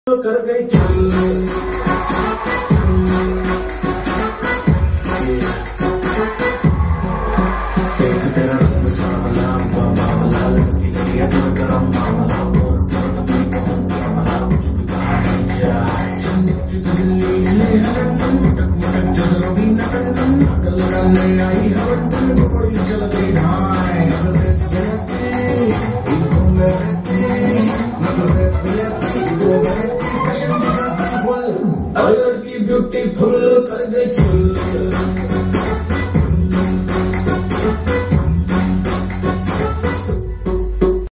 कर गई चल। एक तेरा रंग सांवला बावला लड़की लगी है तो गरम मामला बोलते हो तुम नहीं बोलते मामला कुछ भी कहा नहीं जाए दिल्ली हिले हलन मटक मटक जसरों भी नटन अकल लगाने आई हवन तुम बड़ी चल गई ढाई लड़की ब्यूटीफुल कर गई चुल।